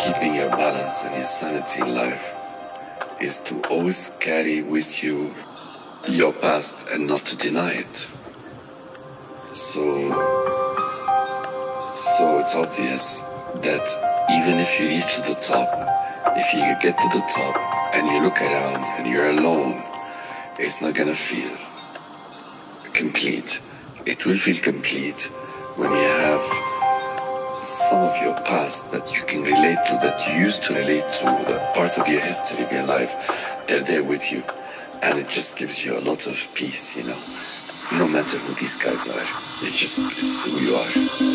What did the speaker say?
keeping your balance and your sanity in life is to always carry with you your past and not to deny it. So it's obvious that even if you reach to the top, if you get to the top and you look around and you're alone, it's not gonna feel complete. It will feel complete when you have some of your past that you can relate to, that you used to relate to, that part of your history of your life, they're there with you. And it just gives you a lot of peace, you know. No matter who these guys are, it's who you are.